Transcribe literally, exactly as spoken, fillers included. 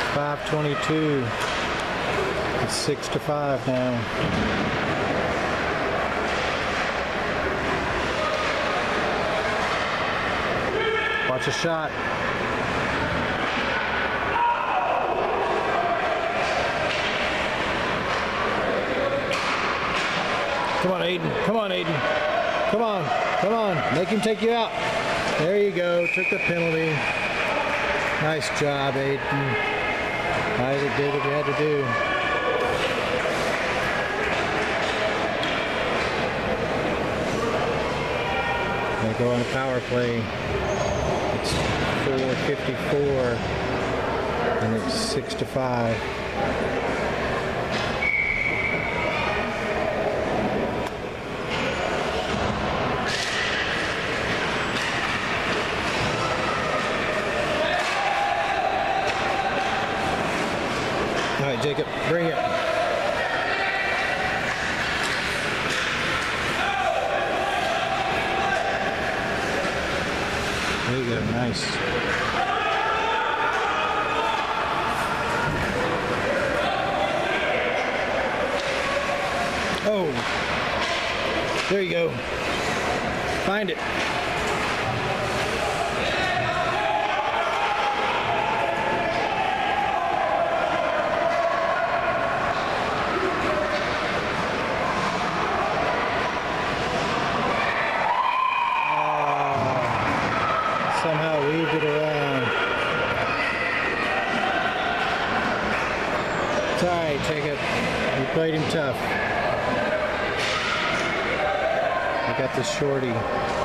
five twenty-two. It's six to five now. Watch a shot. Come on, Aiden. Come on, Aiden. Come on. Come on. Make him take you out. There you go. Took the penalty. Nice job, Aiden. Isaac did what he had to do. They go on a power play. It's four fifty-four, and it's six to five. All right, Jacob, bring it. There you go, nice. Oh, there you go. Find it. Somehow weaved it around. It's alright, Jacob. You played him tough. I got this shorty.